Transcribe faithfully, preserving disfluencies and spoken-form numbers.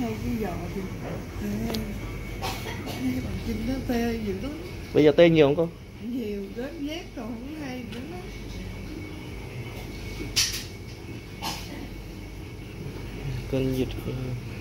hai cái giò thì hai, hai bằng chim nó tê dữ lắm. Bây giờ tê nhiều không cô? Nhiều, rớt vét rồi không hay nữa đó. Cơn dịch